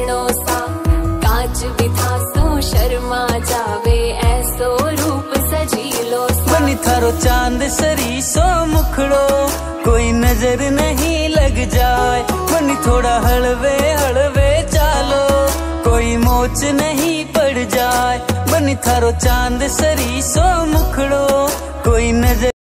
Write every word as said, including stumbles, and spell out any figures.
सोहणो सा कांच भी था सो शर्मा जावे ऐसो रूप सजीलो सा। बनी थारो चांद सरी सो मुखड़ो कोई नजर नहीं लग जाए। बनी थोड़ा हलवे हलवे चालो कोई मोच नहीं पड़ जाए। बनी थारो चांद सरी सो मुखड़ो कोई नजर